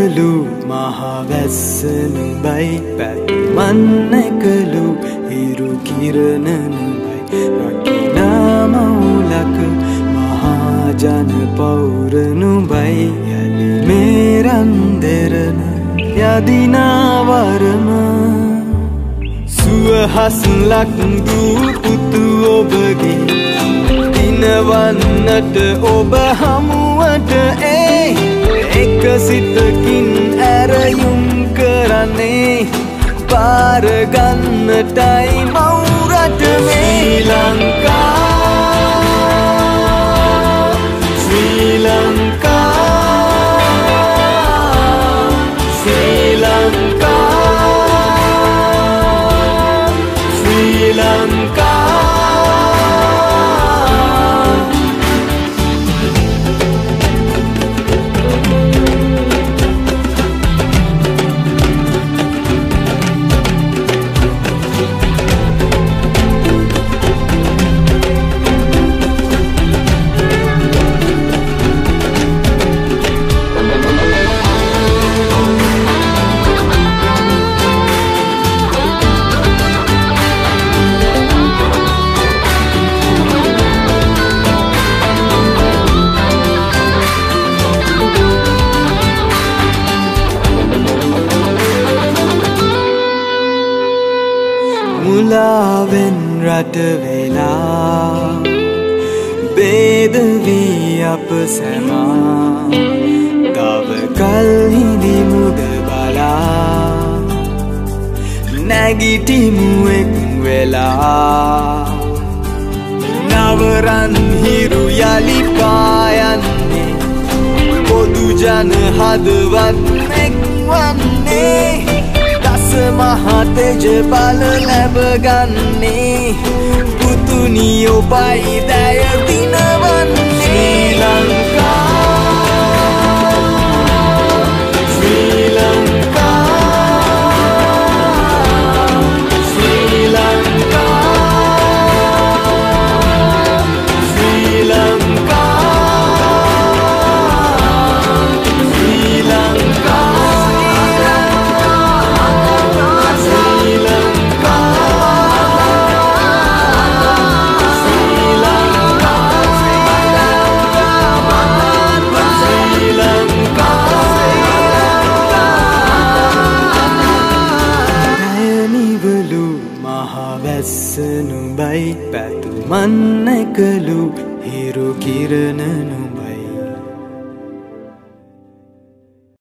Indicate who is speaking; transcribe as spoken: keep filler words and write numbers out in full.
Speaker 1: නිවලු මහවැස්සනු බයි පැතුමන්නකලු හිරු කිරණනු බයි රකිනාමවුලක මහාජන පෞරනු බයි යලි මේරන් දෙරන යදිනාවරම සුවහස්ලක් දූ පුතු ඔබගේ දිනවන්නට ඔබ හමුවට ඒ එක සිතකින් ඇරයුම් කරන්නේ පාරගන්නටයි මවුරට මේ ලංකා ශ්‍රී ලංකා ශ්‍රී ලංකා ශ්‍රී ලංකා මුලාවෙන් රට වෙලා බේද වී අප සැමා තව කල්හිදි මුද බලා නැගිටිමු එක් වෙලා නවරන් හිරු යලි පායන්නේ පොදු ජන හදවත් එක්වන්නේ මහතෙජ බල ලැබගන්නේ පුතුනි ඔබයි දැය දිනවන්නේ ශ්‍රී ලංකා ශ්‍රී ලංකා ශ්‍රී ලංකා ශ්‍රී ලංකා ශ්‍රී ලංකා මහවැස්සනු බයි පැතුමන්නකලු හිරු කිරණනු